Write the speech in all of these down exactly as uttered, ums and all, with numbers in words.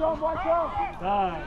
on, watch out! Time.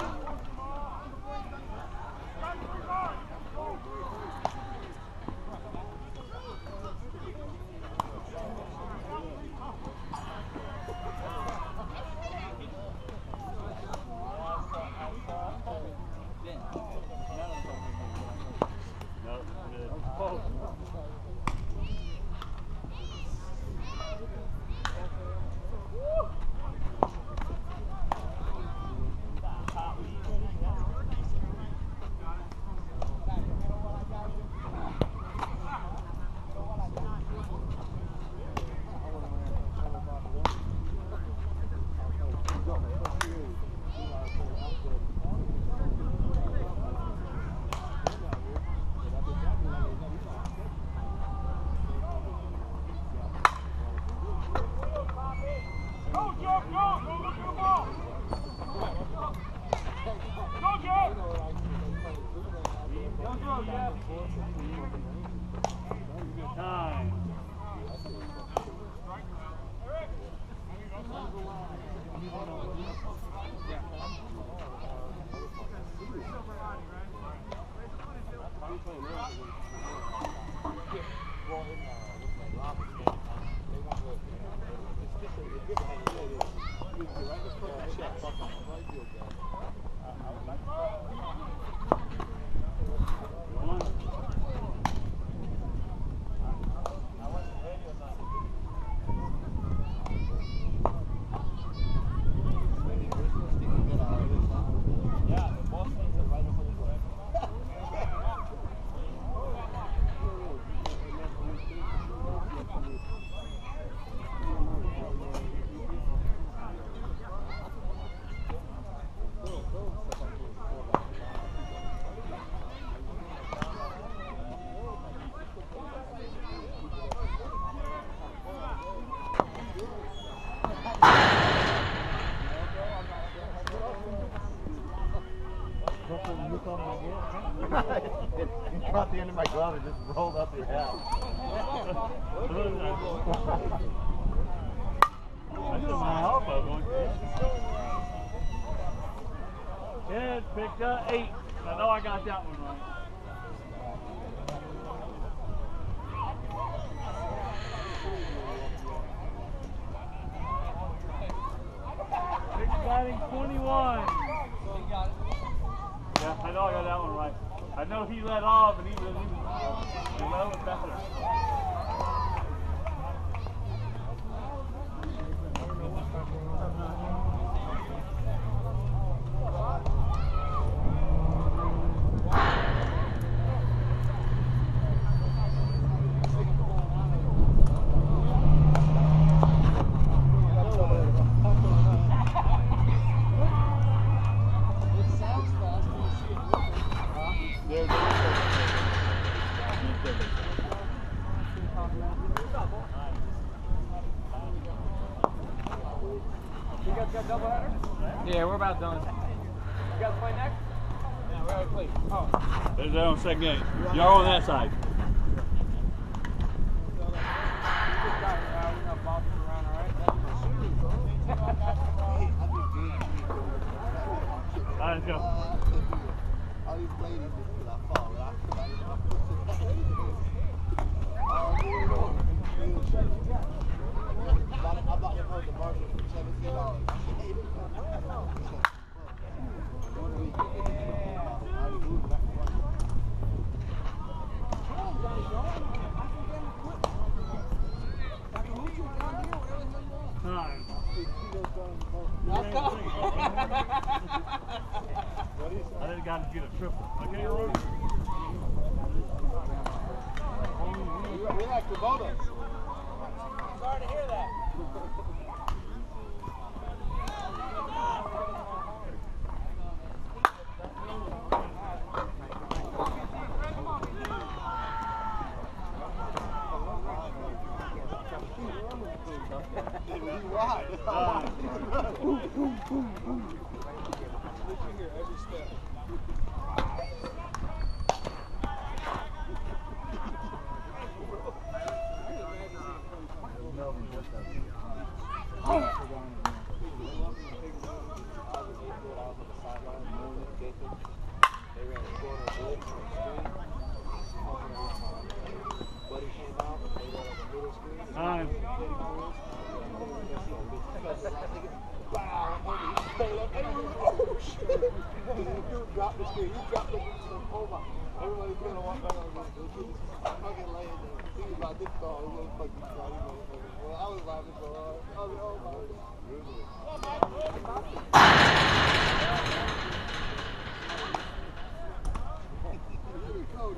You caught the end of my glove and just rolled up your head. I took my elbow going Kid picked up eight. I know I got that one right. Pick's batting twenty-one. Yeah, I know I got that one right. I know he let off and he was, he was, he let was better. Yeah, we're about done. You guys play next? Yeah, we're going to play. Oh. There's that on second game. Y'all on that side. All right, let's go. I didn't got to get a triple. Okay, Rudy? We like Kubota. Sorry to hear that. Time. Drop the screen. You drop the over. Everybody's gonna walk back on the fucking laying there. Think about this dog. It was fucking shot. Well, I was laughing so hard. I was like, oh my God. Cody.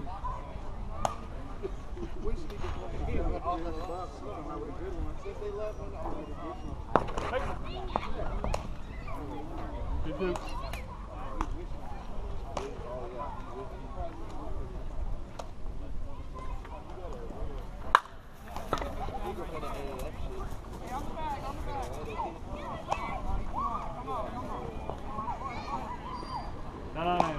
We should be playing off the bus. Since they left, man, all the Good dude. Nine.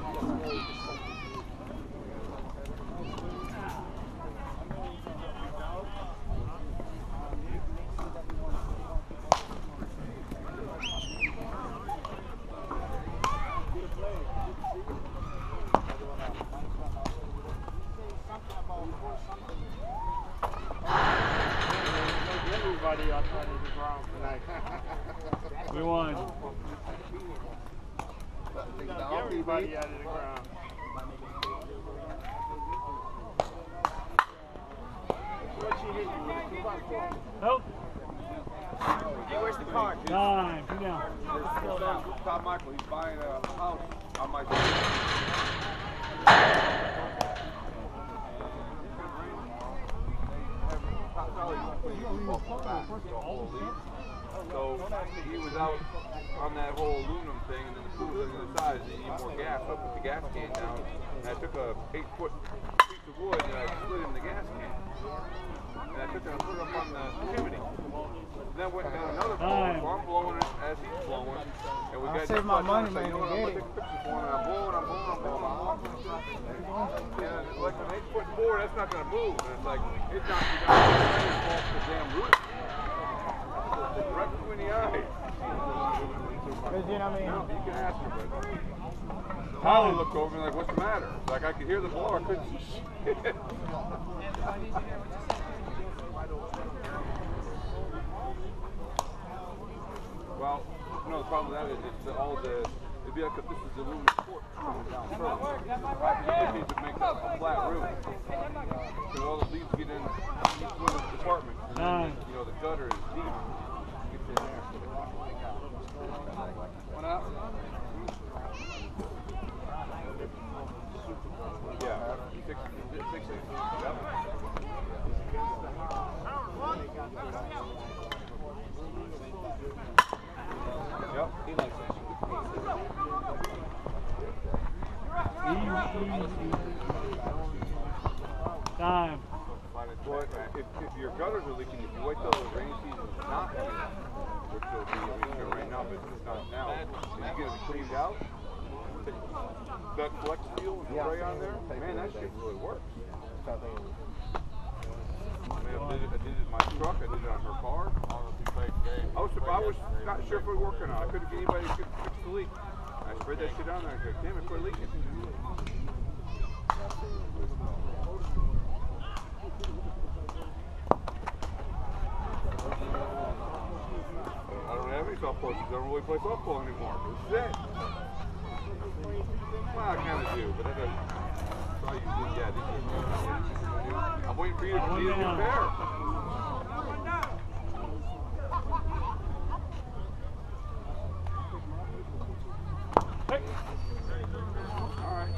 Everybody outside of the ground tonight. We won. Everybody out of the ground. What she hit you with? Two by four. Nope. Hey, where's the car? Nine. Come down. Still down. Tom Michael, he's buying a house on my So he was out on that whole aluminum thing, and then the pool was on the side, and you need more gas. So I put the gas can down, and I took a eight foot piece of wood and I slid in the gas can. And I took it and put it up on the chimney. And then went and got another blower, so I'm blowing it as he's blowing. And we got save my money, man, you know what, and I'm get gonna take pictures for him, and I'm blowing, I'm blowing, I'm blowing, I'm blowing. And like an eight foot board, that's not gonna move. And it's like, it knocks you down, and it falls to the damn roof. Right between the eyes. Because, you know what I mean? No, you can ask her, but Holly looked over and like, what's the matter? Like, I could hear the blower, I couldn't see shit. Well, no, the problem with that is it's all the, it'd be like if this is the aluminum port coming down first. It needs to make a, a flat roof. Because all the leaves get in each one of the compartments. And then, you know, the gutter is deep. Gets in there. One out? Yeah, six, six, six. Yep. He likes it. Easy, easy. Time. Well, if, if your gutters are leaking, if you wait till the rainy season is not here, which will be, I mean, it's right now, but it's not now, and you get it cleaned out, that flex seal and spray on there, man, that shit really works. I mean, I did it, I did it in my truck, I did it on her car. I was, I was not sure if it was working on it. I couldn't get anybody to fix the leak. I sprayed that shit on there and I go, damn it, quit leaking. I don't have any softball because I don't really play softball anymore. This is it. Well, I kind of do, but I don't. So I usually, yeah, this is I'm waiting for you to see it get there. Hey. All right.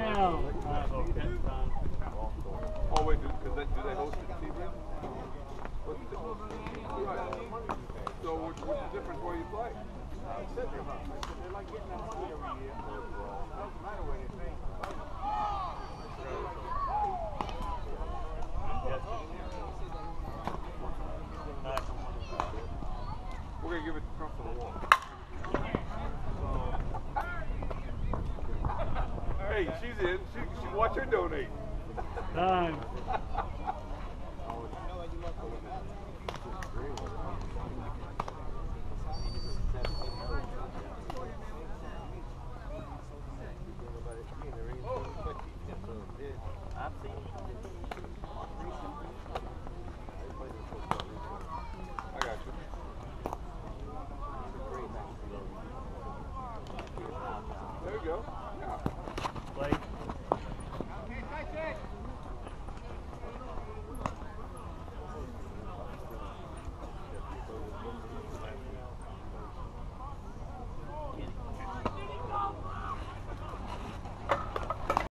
now. Uh, go catch time. Oh wait, do, cause they, do they host it in Sebring? What's the difference? Right. So what's, what's the difference where you play? They like getting that money every year. Doesn't matter where they think. We're gonna give it to Trump for the wall. Hey, she's in. She, she watch her donate. Time. You know, like you love